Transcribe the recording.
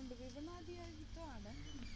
घुंड भी बना दिया है, ये तो आना है।